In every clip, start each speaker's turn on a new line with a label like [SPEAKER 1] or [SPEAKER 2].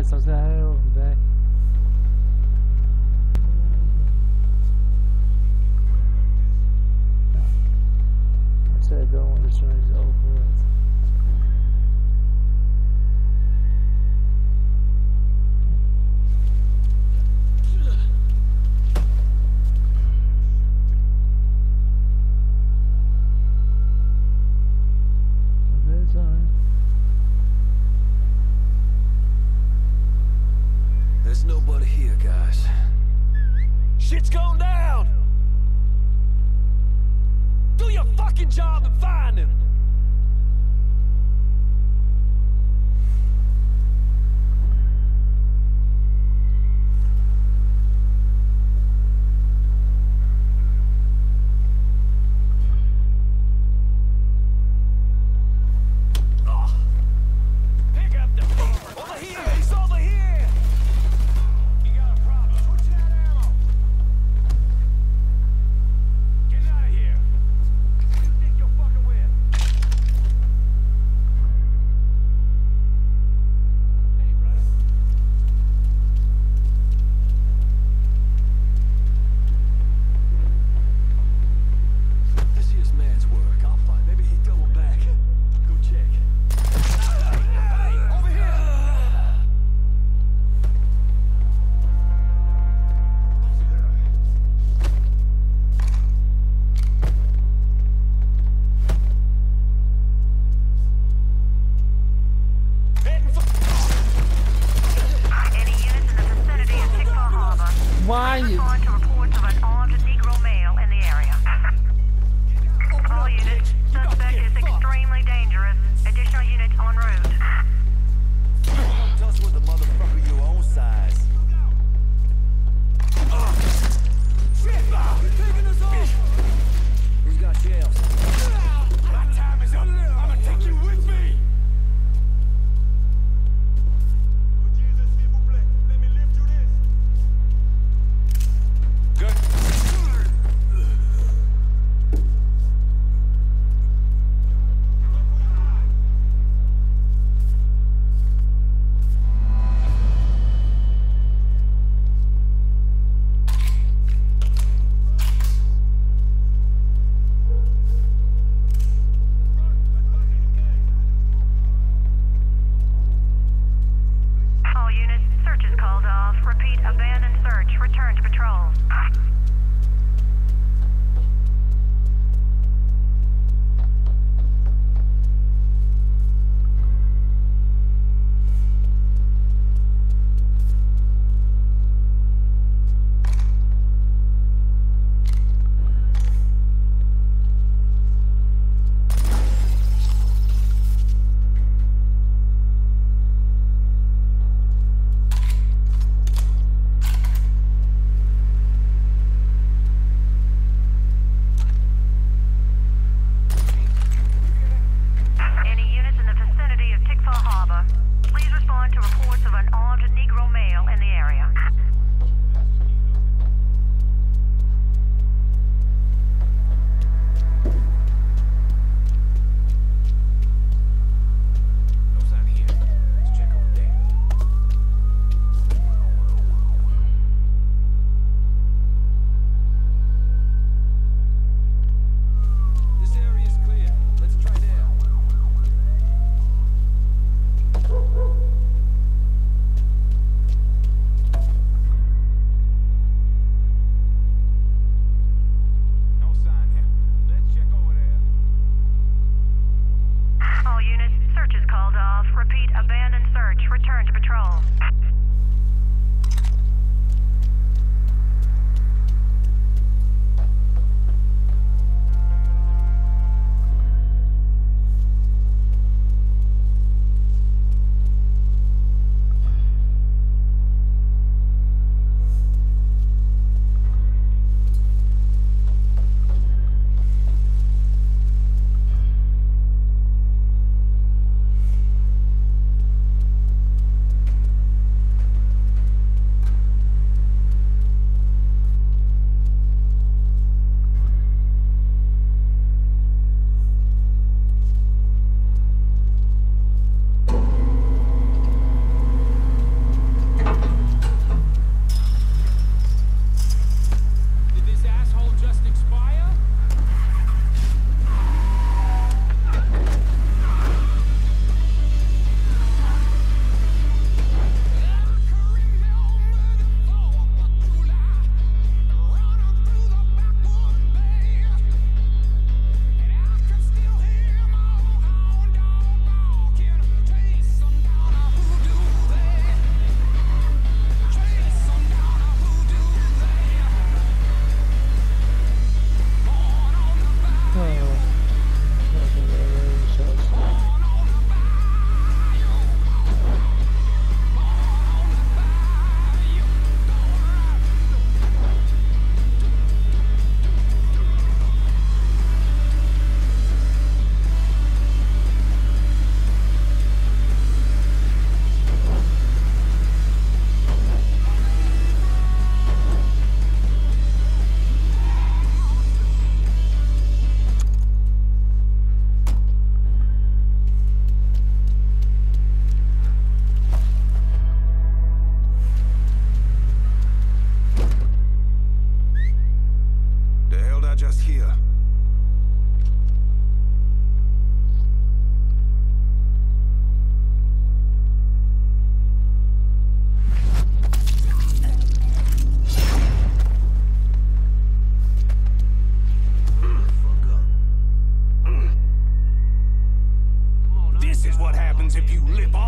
[SPEAKER 1] så här om det. Så jag går under så är det over.
[SPEAKER 2] There's nobody here, guys. Shit's going down! Do your fucking job and find him!
[SPEAKER 1] Why?
[SPEAKER 3] Respond to reports of an armed Negro male in the area. All units, suspect is extremely dangerous. Additional units en route.
[SPEAKER 2] Don't tell us with the motherfucker your own size. Shit! Taking us off! Who's got shells? My time is up! I'm gonna take you with me!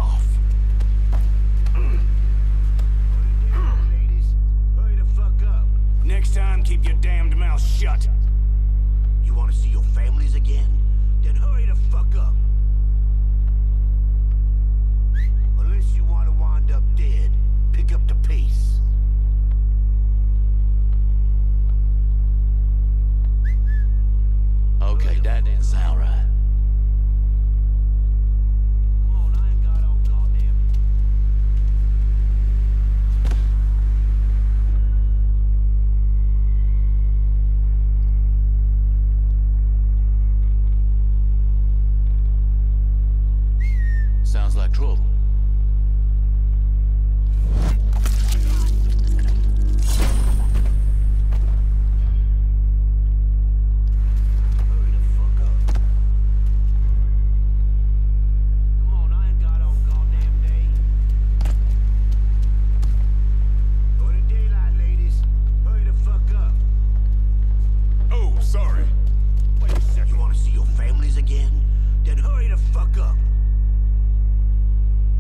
[SPEAKER 2] off. Ladies, hurry the fuck up. Next time, keep your damned mouth shut. You want to see your families again? Then hurry the fuck up. Unless you want to wind up dead, pick up the pace.
[SPEAKER 4] Okay, that didn't sound right.
[SPEAKER 2] Come on, I ain't got all goddamn.
[SPEAKER 4] Sounds like trouble.
[SPEAKER 2] Hurry the fuck up. Come on, I ain't got all goddamn day. Go to daylight, ladies. Hurry the fuck up.
[SPEAKER 5] Oh, sorry.
[SPEAKER 2] Wait a second. You want to see your families again? Then hurry the fuck up.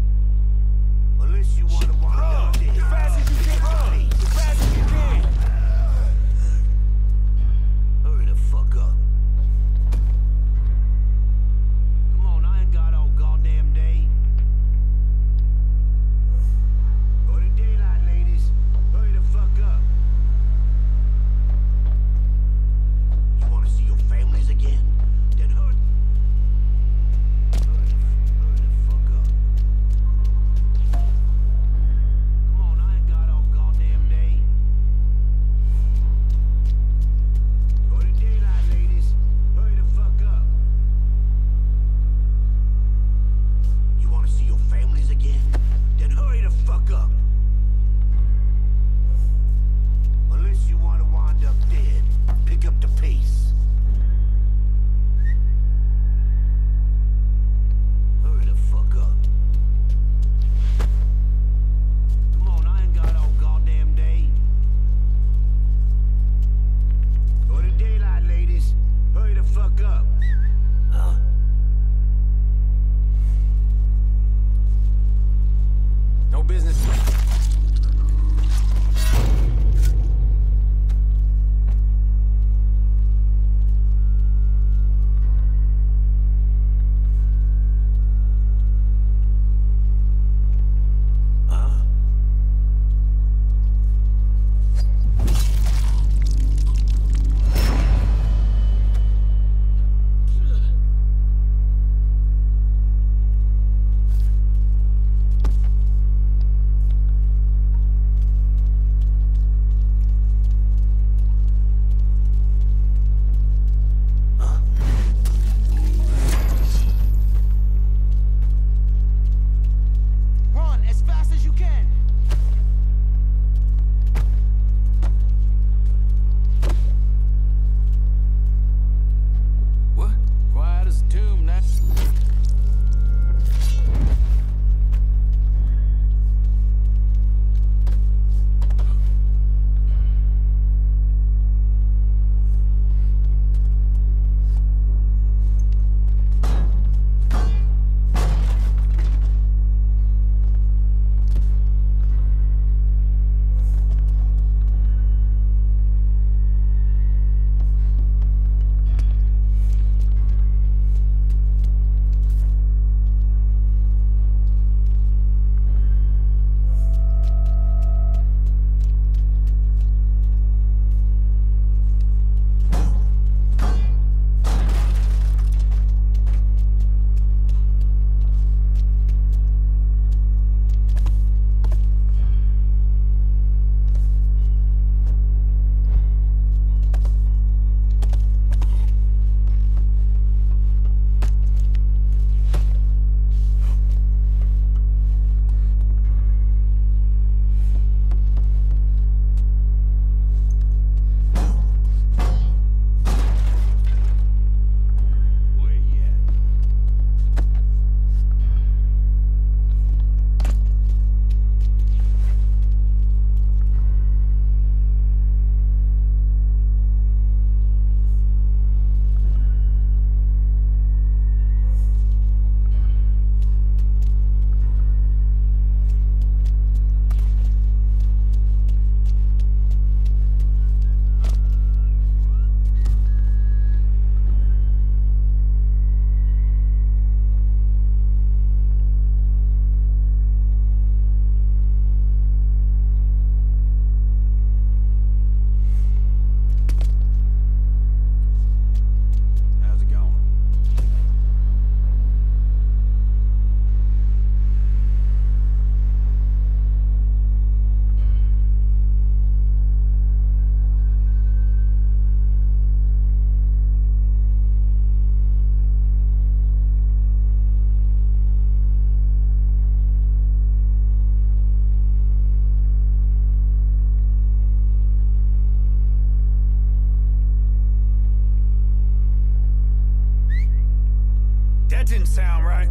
[SPEAKER 5] That didn't sound right.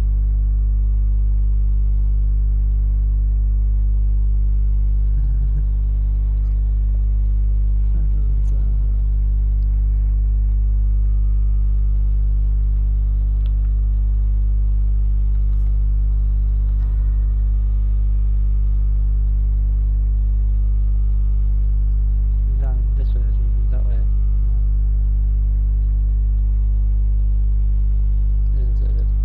[SPEAKER 1] Down this way, that way. Isn't so good.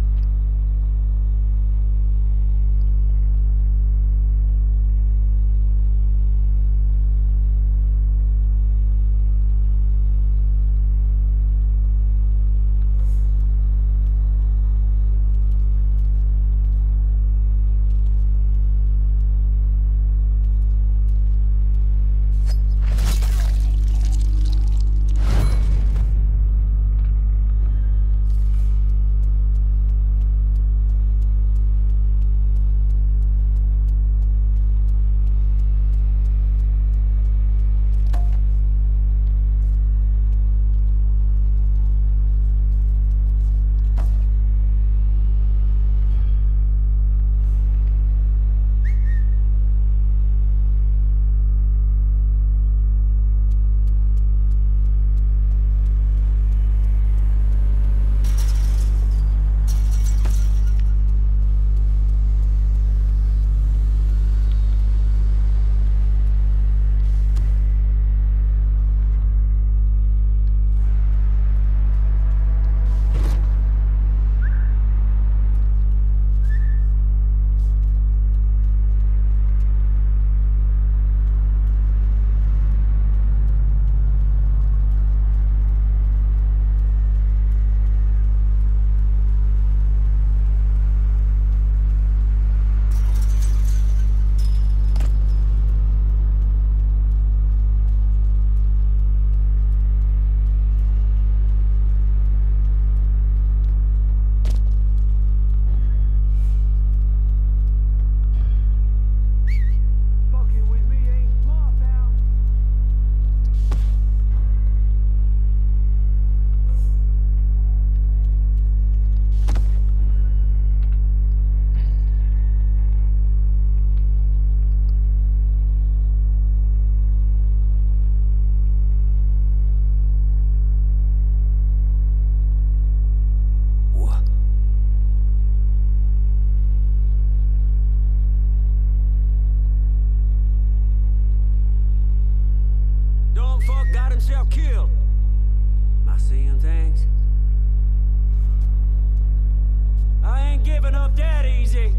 [SPEAKER 6] Got himself killed. Am I seeing things? I ain't giving up that easy.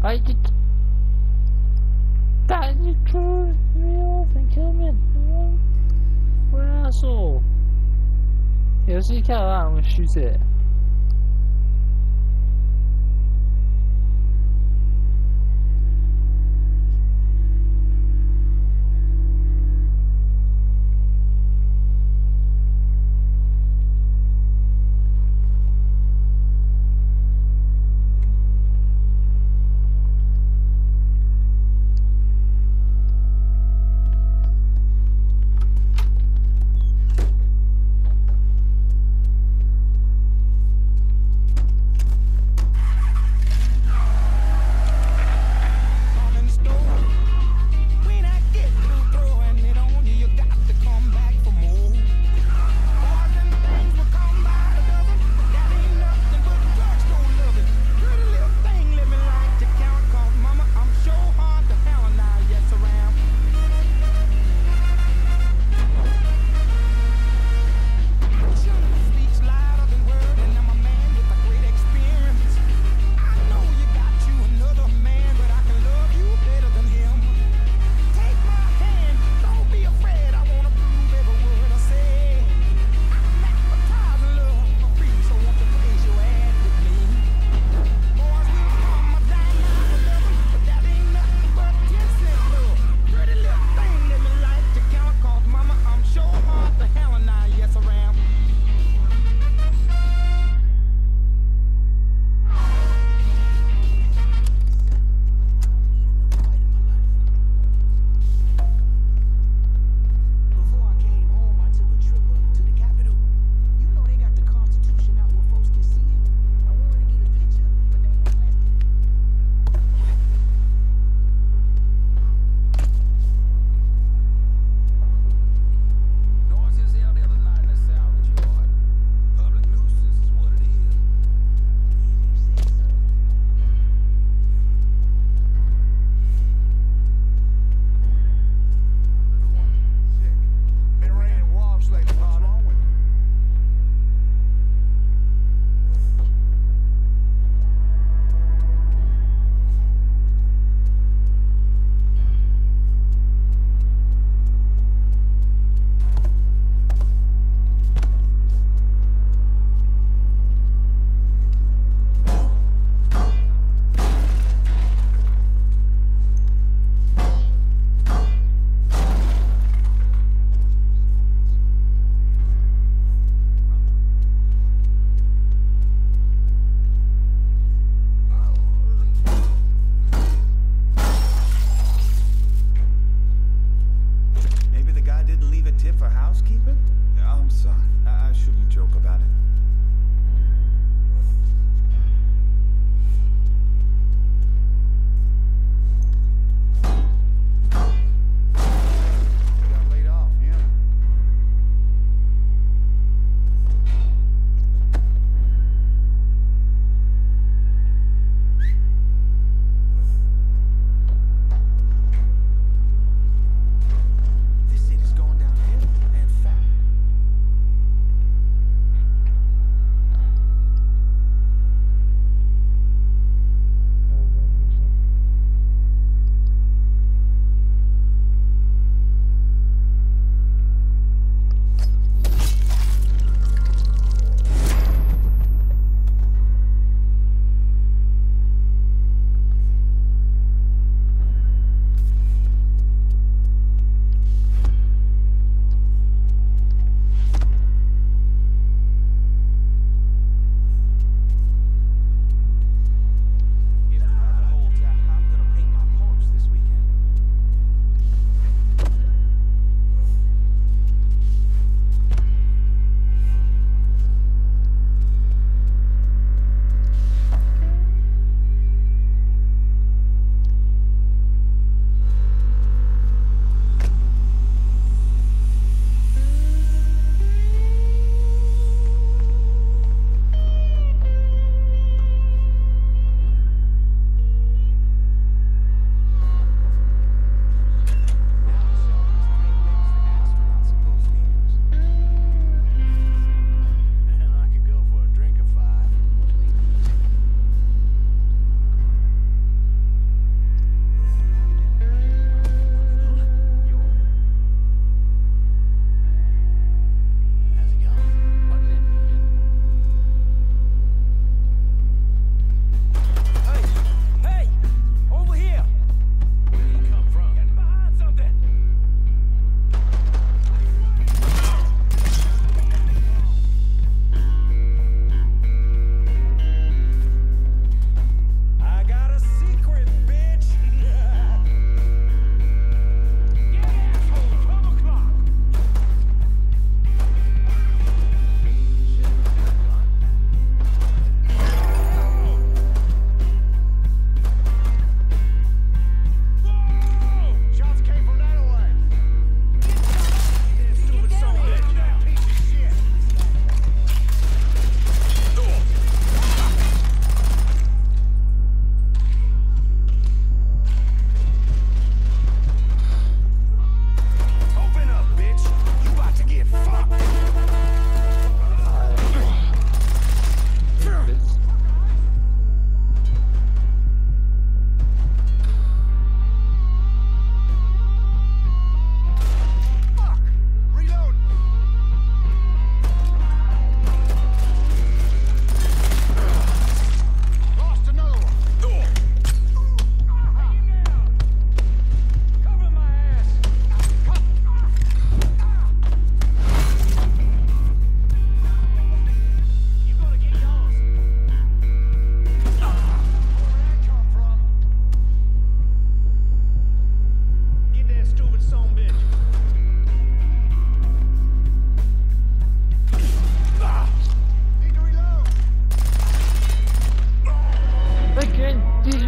[SPEAKER 1] I just... That you threw me off and killed me. What an asshole. 有時靠下我輸啫。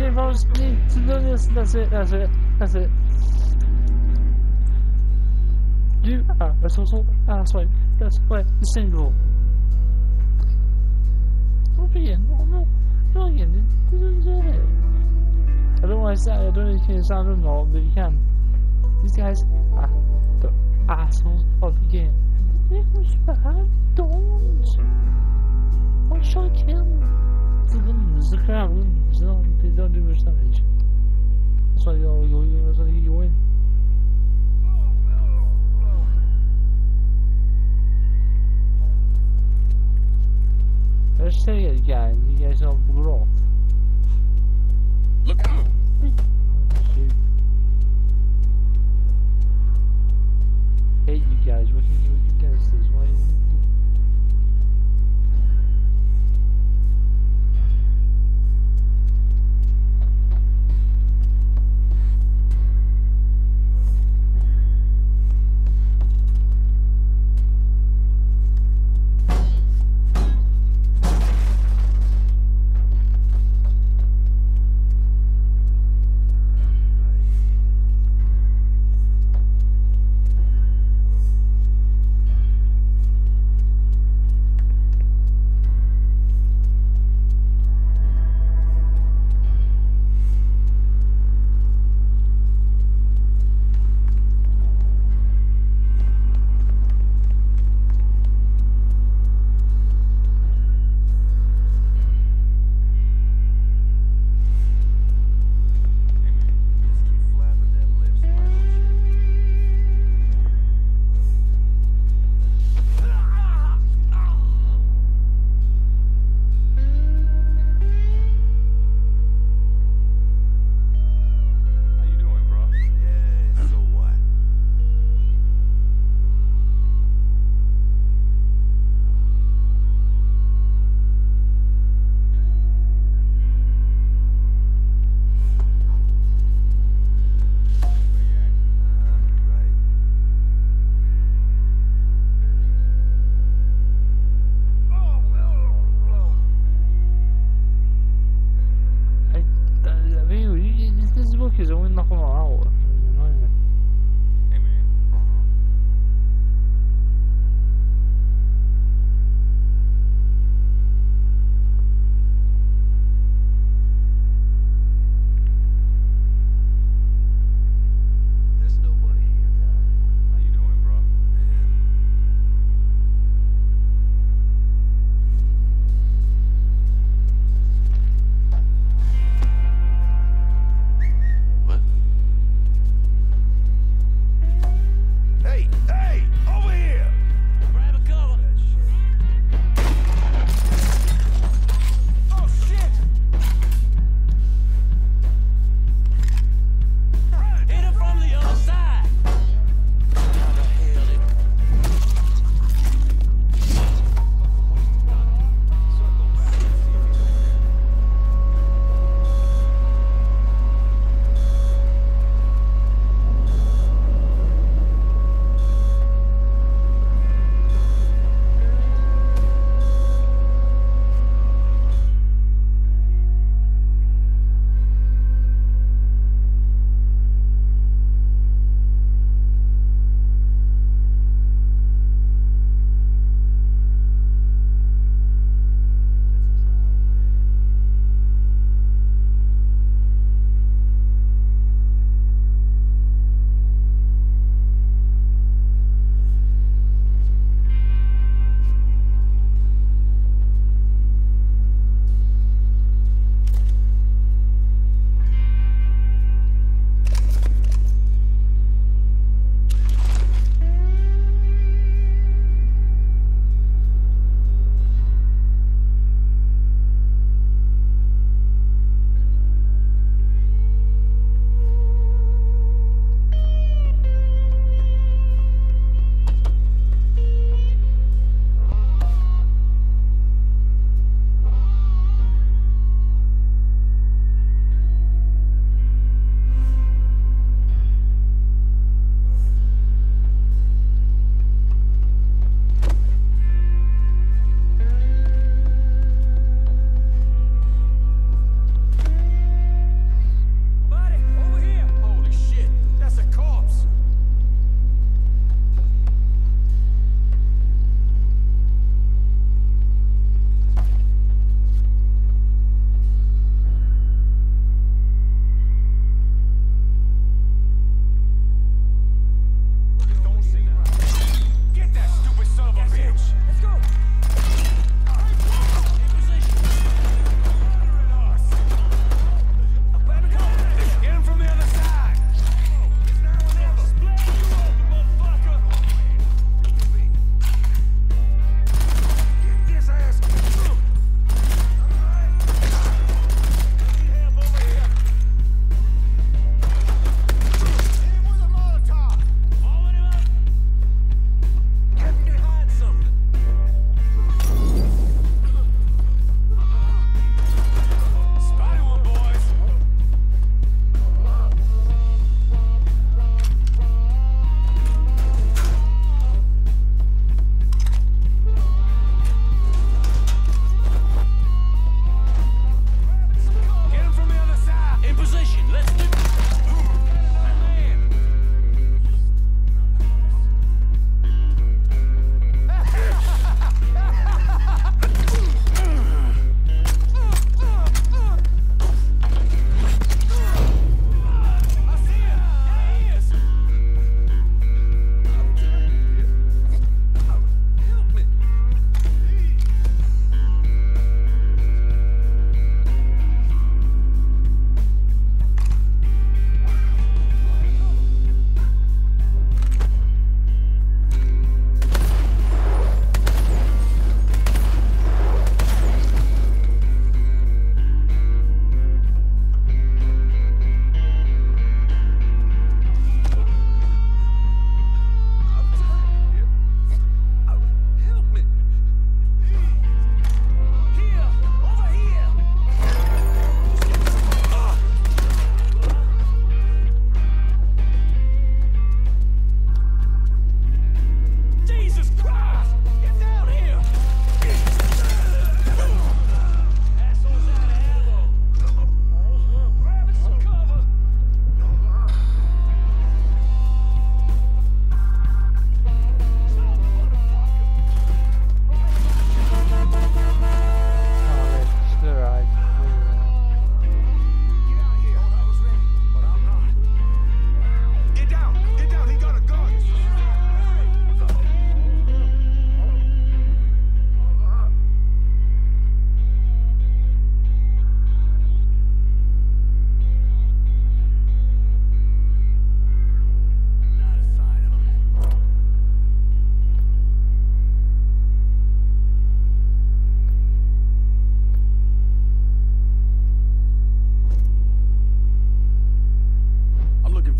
[SPEAKER 1] if I was to do this, that's it. You are a social asshole. That's why the single. No, again, it. I don't want to say, I don't know if you can sound or not, but you can. These guys are the assholes of the game. Don't. Why should I kill them? It's the crowd. They don't do much damage. That's why you win. Let's say it again. You guys know growth.
[SPEAKER 5] Look out!
[SPEAKER 1] Shoot. Hate you guys. We can get us this. Why? Because I wouldn't knock them out.
[SPEAKER 5] Hey, man.
[SPEAKER 6] There's nobody here, guy.
[SPEAKER 5] How you doing, bro?
[SPEAKER 4] What?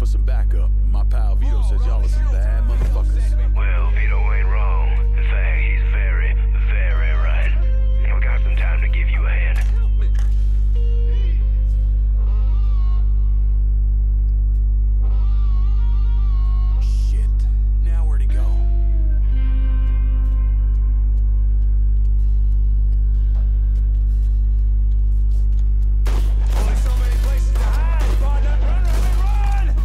[SPEAKER 4] some backup. My pal Vito says y'all are some bad motherfuckers.
[SPEAKER 7] Well, Vito ain't wrong. In fact, he's very, very right. And we got some time to give you a hand.
[SPEAKER 4] Shit. Now where'd he go?
[SPEAKER 2] Only so many places to hide, partner. Run, run, run!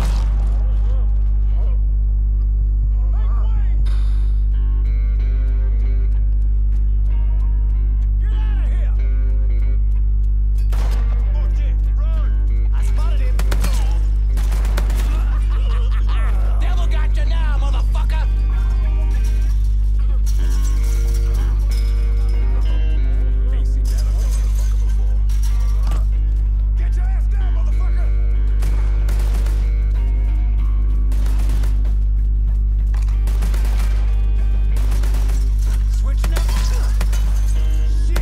[SPEAKER 2] Get out of here! Oh shit, run! I spotted him.
[SPEAKER 4] Devil got you now, motherfucker!
[SPEAKER 5] Ain't seen that other motherfucker before.
[SPEAKER 2] Get your ass down, motherfucker! Switching up. Shit.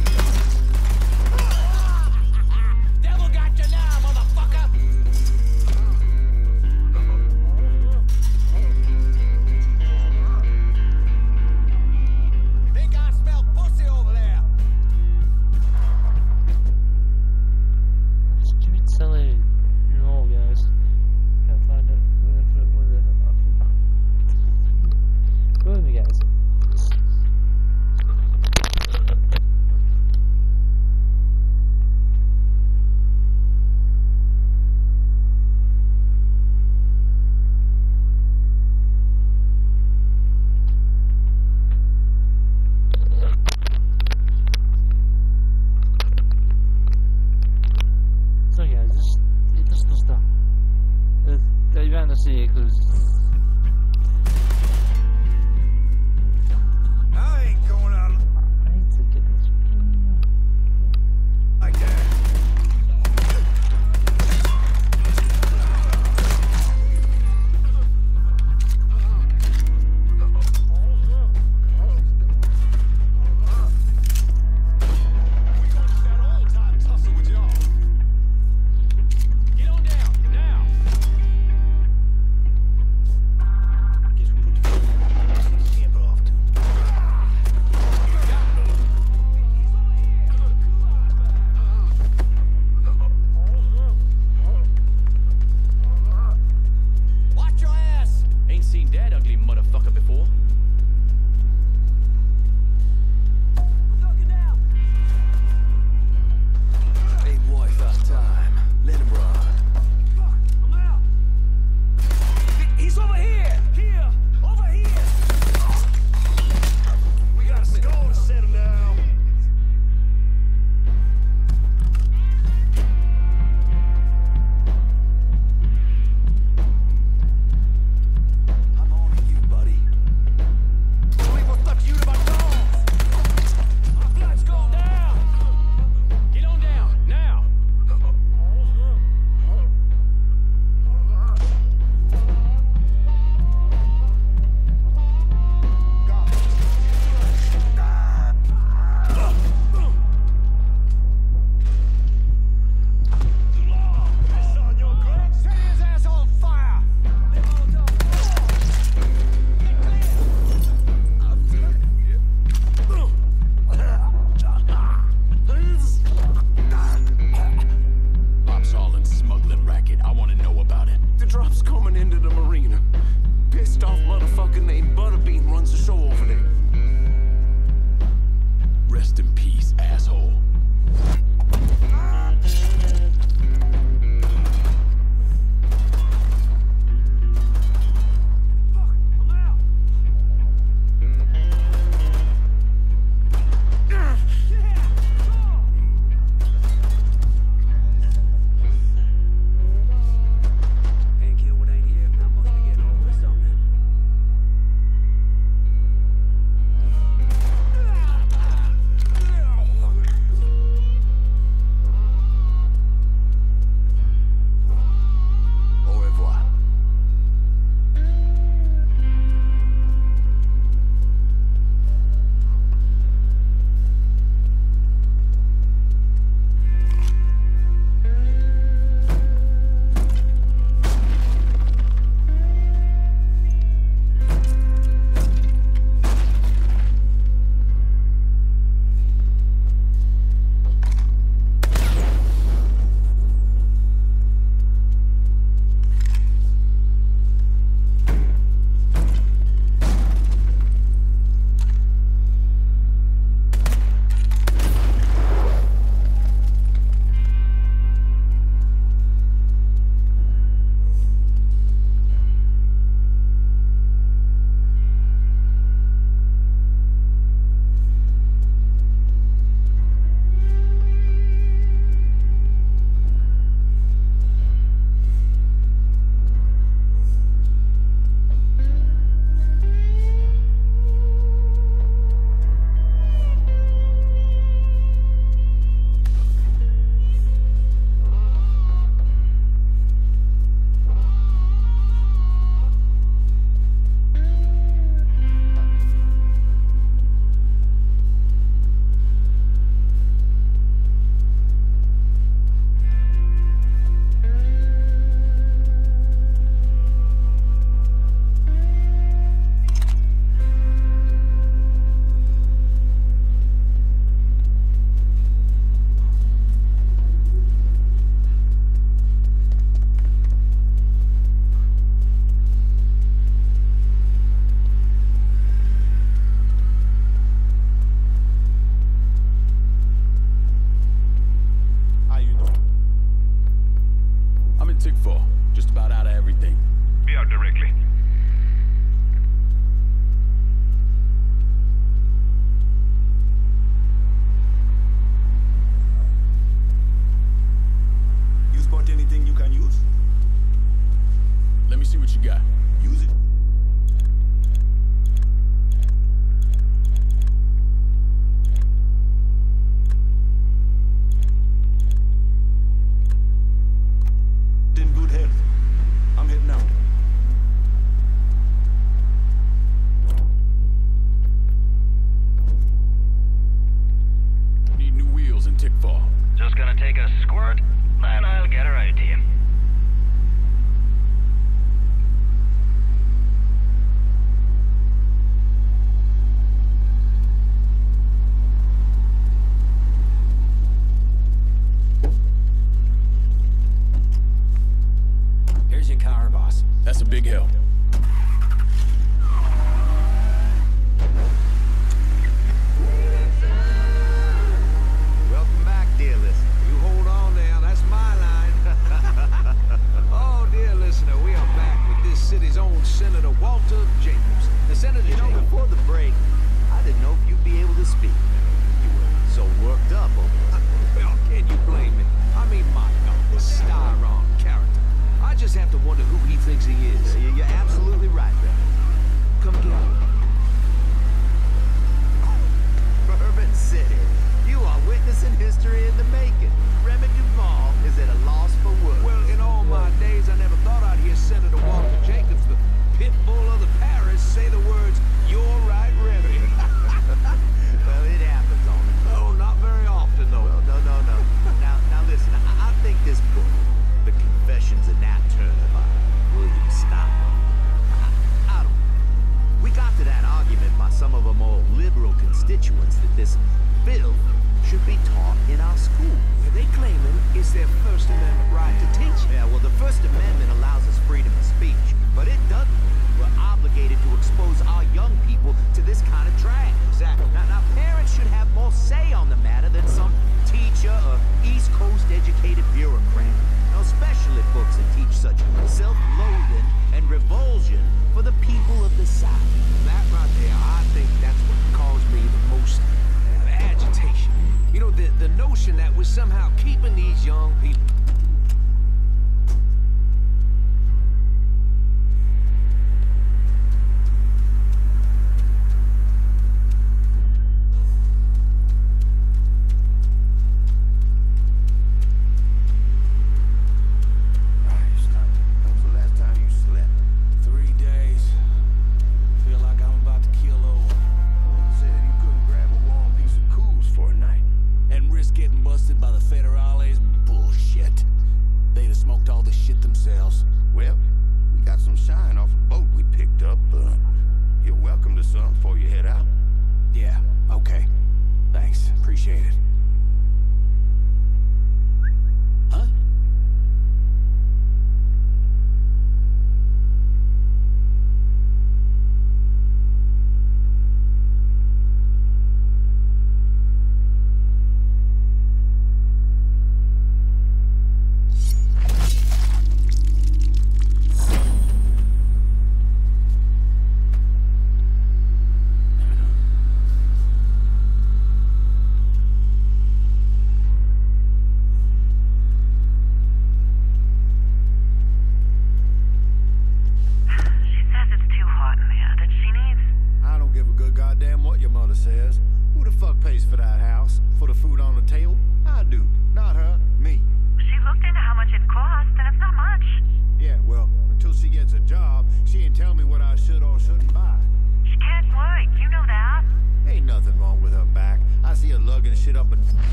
[SPEAKER 4] Devil got you now, motherfucker!
[SPEAKER 2] Think I smell pussy over there.
[SPEAKER 1] Stupid silly. You're all guys. Can't find it. Where the hell? Go with me, guys. So yeah, it just does that. You kind of see it because
[SPEAKER 2] I ain't going out
[SPEAKER 1] I need to get this.
[SPEAKER 2] like that.
[SPEAKER 5] We going to that old time tussle with y'all. Get on down, now.
[SPEAKER 4] Tickfall. Just about out of everything.
[SPEAKER 7] Be out directly.
[SPEAKER 2] You spot anything you can use?
[SPEAKER 4] Let me see what you got.
[SPEAKER 2] Use it. In good health. I'm heading out.
[SPEAKER 4] Need new wheels in Tickfall.
[SPEAKER 7] Just gonna take a squirt, and I'll get her out to you.
[SPEAKER 6] Here's your car, boss.
[SPEAKER 4] That's a big help.
[SPEAKER 2] Welcome back, dear listener.
[SPEAKER 8] You hold on now, that's my line. Oh, dear listener, we are back with this city's own Senator Walter Jacobs. The Senator Jacobs.
[SPEAKER 2] Before the break, I didn't know if you'd be able to speak. You were so worked up over this.
[SPEAKER 8] Well, can you blame me? I mean, my God, the Styron character. I just have to wonder who he thinks he is.
[SPEAKER 2] You're absolutely right, Reverend.
[SPEAKER 8] Come get me.
[SPEAKER 2] Bourbon City. You are witnessing history in the making. Remy Duval is at a loss for words.
[SPEAKER 8] Well, in all my days, I never thought I'd hear Senator Walter Jacobs, the pit bull of the parish, say the words, "You're right, Remy."
[SPEAKER 2] Well, it happens on it.
[SPEAKER 8] Oh, not very often, though.
[SPEAKER 2] Well, no. Now listen, I think this book, The Confessions of Nat Turner by William Stein, I don't know. We got to that argument by some of our more liberal constituents that this bill should be taught in our schools.
[SPEAKER 8] They claiming it's their First Amendment right to teach it.
[SPEAKER 2] Yeah, well, the First Amendment allows us freedom of speech, but it doesn't. We're obligated to expose our young people to this kind of trash.
[SPEAKER 8] Exactly.
[SPEAKER 2] Now, parents should have more say on the matter than some teacher or East Coast educated bureaucrat. Now, especially books that teach such self-loathing and revulsion for the people of the South.
[SPEAKER 8] That right there, I think that's what caused me the most agitation. You know, the notion that we're somehow keeping these young people.
[SPEAKER 2] Christ, when was the last time you slept?
[SPEAKER 5] 3 days. Feel like I'm about to kill over.
[SPEAKER 2] You said you couldn't grab a warm piece of coos for a night.
[SPEAKER 5] And risk getting busted by the federales? Bullshit.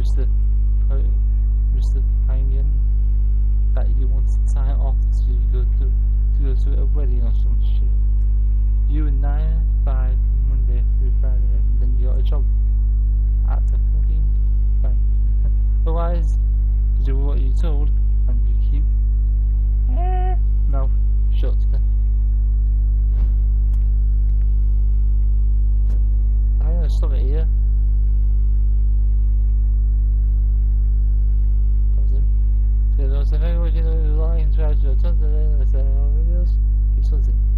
[SPEAKER 1] Mr. Pangin that you wanted time off to go to a wedding or some shit. You were 9 to 5 Monday through Friday, and then you got a job at the fucking bank. Otherwise, you do what you're told and you keep mouth shut. I'm gonna stop it here. So, if anyone you know, like, subscribe to the channel, it's something.